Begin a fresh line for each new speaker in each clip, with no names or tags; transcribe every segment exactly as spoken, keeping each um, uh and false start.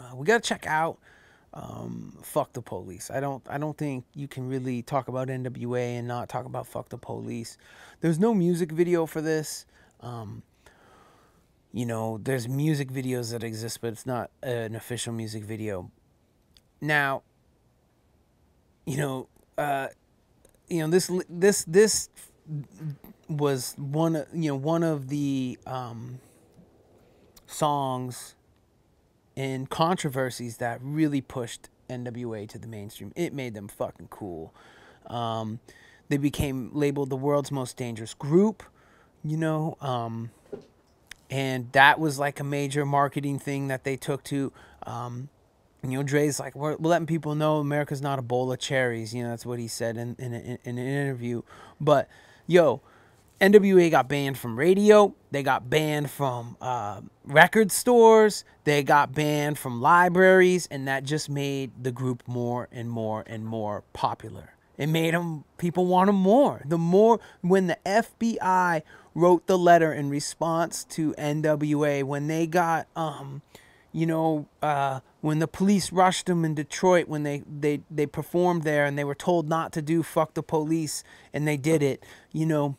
uh, we got to check out um, Fuck the Police. I don't I don't think you can really talk about N W A and not talk about Fuck the Police. There's no music video for this. Um, you know, there's music videos that exist, but it's not an official music video. Now, you know, uh, you know this this this was one you know one of the um, songs and controversies that really pushed N W A to the mainstream. It made them fucking cool. Um, they became labeled the world's most dangerous group, you know, um, and that was like a major marketing thing that they took to. Um, you know, Dre's like, we're, we're letting people know America's not a bowl of cherries. You know, that's what he said in, in, in, in an interview. But, yo, N W A got banned from radio. They got banned from uh, record stores. They got banned from libraries. And that just made the group more and more and more popular. It made them, people want them more. The more, when the F B I wrote the letter in response to N W A, when they got, um, you know, uh, when the police rushed them in Detroit, when they, they, they performed there and they were told not to do Fuck the Police, and they did it, you know,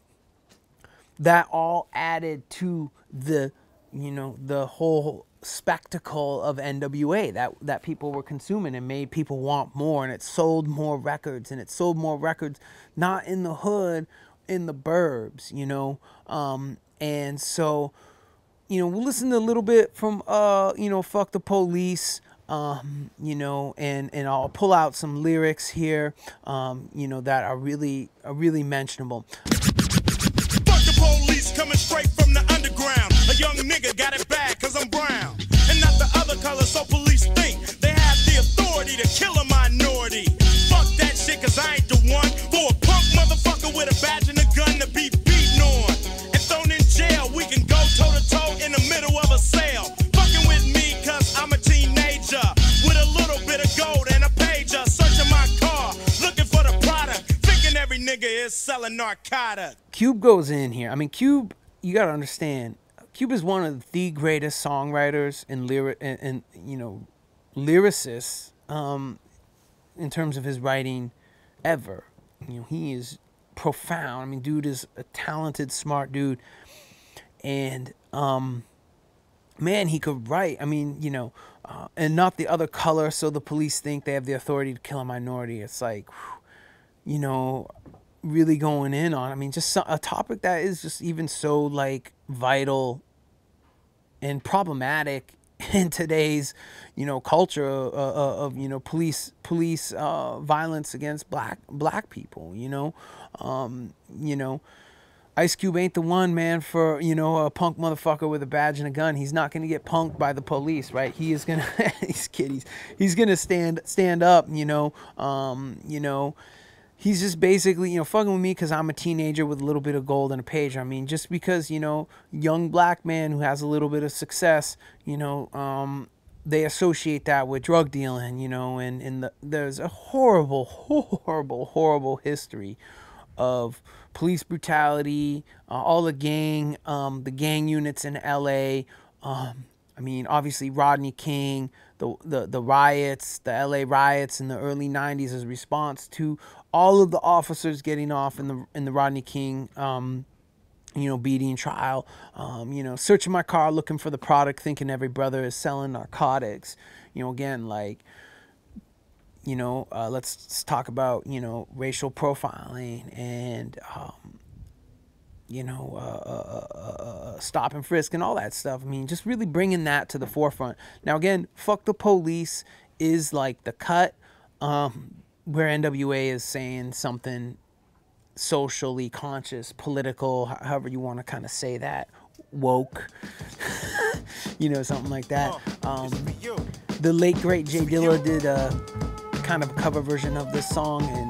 that all added to the, you know, the whole spectacle of N W A that, that people were consuming, and made people want more, and it sold more records, and it sold more records, not in the hood, in the burbs, you know, um, and so, you know, we'll listen to a little bit from, uh, you know, Fuck the Police, um, you know, and, and I'll pull out some lyrics here, um, you know, that are really, are really mentionable.
Fuck the police coming straight from the underground. A young nigga got it bad cause I'm brown. And not the other color, so police think they have the authority to kill a minority. Fuck that shit cause I ain't the one for a punk motherfucker with a badge and a gun to be beaten on and thrown in jail. We can go toe to toe in the middle of a sale. Fucking with me cause I'm a teenager with a little bit of gold and a pager. Searching my car, looking for the product, thinking every nigga is selling narcotics.
Cube goes in here. I mean, Cube, you got to understand, Cube is one of the greatest songwriters and lyric and, and you know, lyricists um, in terms of his writing ever. You know, he is profound. I mean, dude is a talented, smart dude, and um, man, he could write. I mean, you know, uh, and not the other color. So the police think they have the authority to kill a minority. It's like, whew, you know, really going in on. I mean, just so, a topic that is just even so like vital and problematic in today's, you know, culture uh, uh, of, you know, police police uh, violence against black black people. You know, um, you know, Ice Cube ain't the one, man, for, you know, a punk motherfucker with a badge and a gun. He's not gonna get punked by the police, right? He is gonna he's kiddies. He's gonna stand stand up. You know, um, you know. He's just basically, you know, fucking with me because I'm a teenager with a little bit of gold and a pager. I mean, just because, you know, young black man who has a little bit of success, you know, um, they associate that with drug dealing, you know, and, and the, there's a horrible, horrible, horrible history of police brutality, uh, all the gang, um, the gang units in L A. Um, I mean, obviously Rodney King, the, the, the riots, the L A riots in the early nineties as a response to all of the officers getting off in the in the Rodney King, um, you know, beating trial. Um, you know, searching my car looking for the product, thinking every brother is selling narcotics. You know, again, like, you know, uh, let's, let's talk about, you know, racial profiling and, um, you know, uh, uh, uh, uh, stop and frisk and all that stuff. I mean, just really bringing that to the forefront. Now, again, Fuck the Police is like the cut. Um, where N W A is saying something socially conscious, political, however you want to kind of say that, woke, you know, something like that. Um, the late, great Jay Dilla did a kind of cover version of this song, and,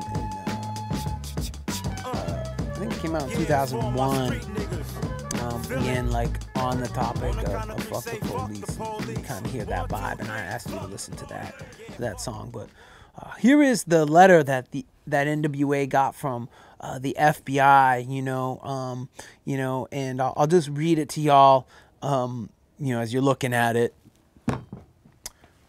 and uh, uh, I think it came out in two thousand one. Um, again, like on the topic of, of Fuck the Police. You kind of hear that vibe, and I asked you to listen to that, to that song, but Uh, here is the letter that the that N W A got from uh, the F B I, you know, um, you know, and I'll, I'll just read it to y'all, um, you know, as you're looking at it.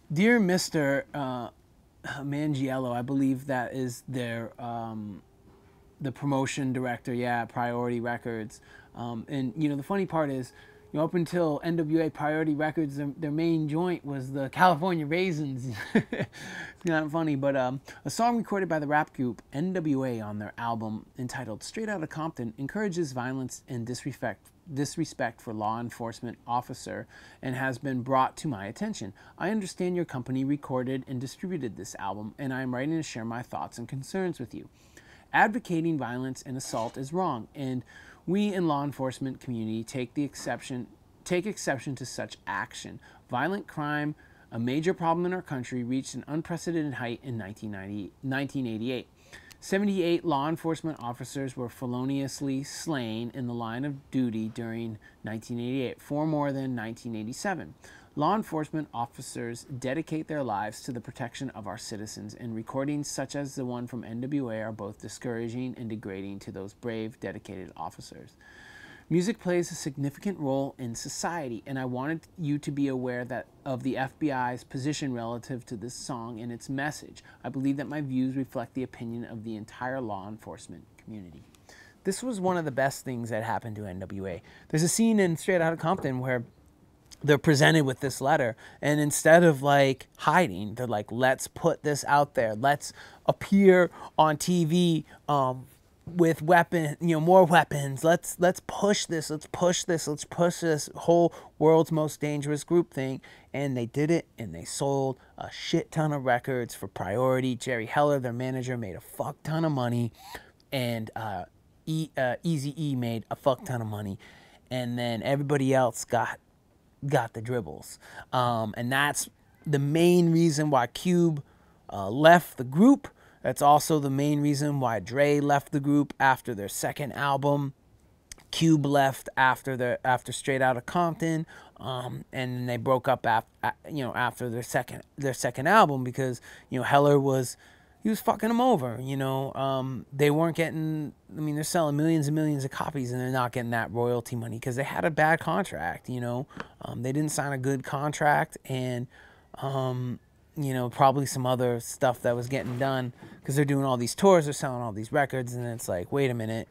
Dear Mister Uh, Mangiello, I believe that is their um, the promotion director, yeah, Priority Records. Um, and you know, the funny part is, you know, up until N W A Priority Records, their, their main joint was the California Raisins. It's kind of funny, but um, a song recorded by the rap group N W A on their album entitled "Straight Outta Compton" encourages violence and disrespect disrespect for law enforcement officer and has been brought to my attention. I understand your company recorded and distributed this album, and I am writing to share my thoughts and concerns with you. Advocating violence and assault is wrong, and we in law enforcement community take the exception take exception to such action. Violent crime, a major problem in our country, reached an unprecedented height in nineteen eighty-eight. seventy-eight law enforcement officers were feloniously slain in the line of duty during nineteen eighty-eight, four more than nineteen eighty-seven. Law enforcement officers dedicate their lives to the protection of our citizens, and recordings such as the one from N W A are both discouraging and degrading to those brave, dedicated officers. Music plays a significant role in society, and I wanted you to be aware that of the F B I's position relative to this song and its message. I believe that my views reflect the opinion of the entire law enforcement community. This was one of the best things that happened to N W A. There's a scene in Straight Outta Compton where they're presented with this letter, and instead of like hiding, they're like, let's put this out there. Let's appear on T V um, with weapon, you know, more weapons. Let's let's push this. Let's push this. Let's push this whole world's most dangerous group thing. And they did it, and they sold a shit ton of records for Priority. Jerry Heller, their manager, made a fuck ton of money, and uh, e, uh, Eazy-E made a fuck ton of money, and then everybody else got got the dribbles. Um, and that's the main reason why Cube uh, left the group. That's also the main reason why Dre left the group after their second album. Cube left after the after Straight Outta Compton, um, and then they broke up after you know after their second their second album because you know Heller was he was fucking them over. You know um, they weren't getting. I mean, they're selling millions and millions of copies, and they're not getting that royalty money because they had a bad contract. You know, um, they didn't sign a good contract, and um, you know probably some other stuff that was getting done because they're doing all these tours, they're selling all these records, and it's like, wait a minute.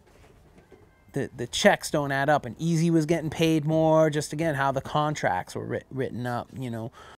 The, the checks don't add up, and Eazy was getting paid more, just again how the contracts were writ written up, you know.